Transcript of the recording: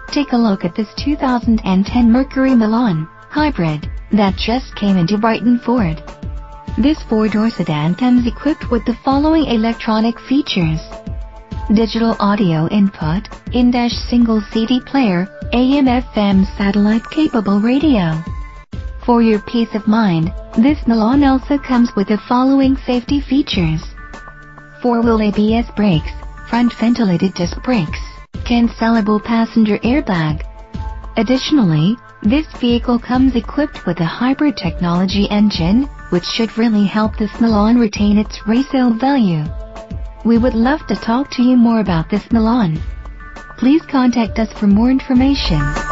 Take a look at this 2010 Mercury Milan Hybrid that just came into Brighton Ford. This four-door sedan comes equipped with the following electronic features: digital audio input, in-dash single CD player, AM/FM satellite-capable radio. For your peace of mind, this Milan also comes with the following safety features: four-wheel ABS brakes, front ventilated disc brakes, cancelable passenger airbag. Additionally, this vehicle comes equipped with a hybrid technology engine, which should really help this Milan retain its resale value. We would love to talk to you more about this Milan. Please contact us for more information.